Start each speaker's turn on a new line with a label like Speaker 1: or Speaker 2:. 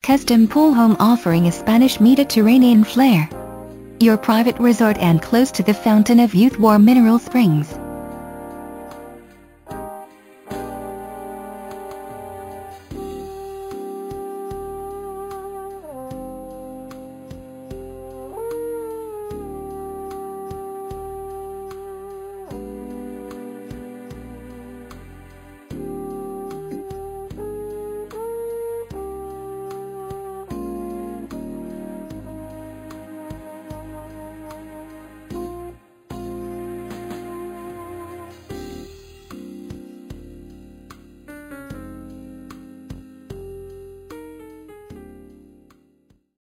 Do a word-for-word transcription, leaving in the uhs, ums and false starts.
Speaker 1: custom pool home offering a Spanish Mediterranean flair. Your private resort and close to the Fountain of Youth Warm Mineral Springs.